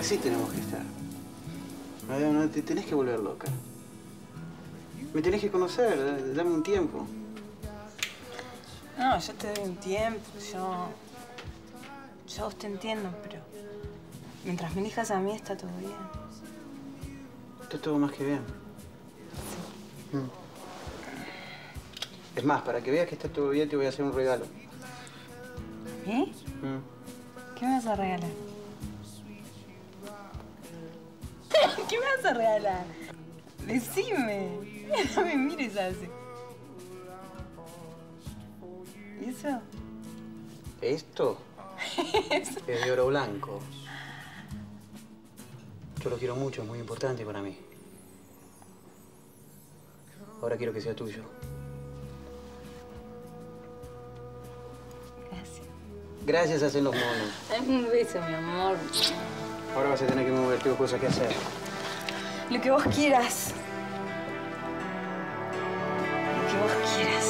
Así tenemos que estar. No te tenés que volver loca. Me tenés que conocer, dame un tiempo. No, yo te doy un tiempo, yo a vos te entiendo, pero mientras me elijas a mí está todo bien. Está todo más que bien. Sí. Es más, para que veas que está todo bien, te voy a hacer un regalo. ¿Eh? ¿Qué me vas a regalar? ¿Qué me vas a regalar? Decime. No me mires así. ¿Y eso? ¿Esto? Es de oro blanco. Yo lo quiero mucho, es muy importante para mí. Ahora quiero que sea tuyo. Gracias. Gracias hacen los monos. Dame un beso, mi amor. Ahora vas a tener que mover, tengo cosas que hacer. Lo que vos quieras. Lo que vos quieras.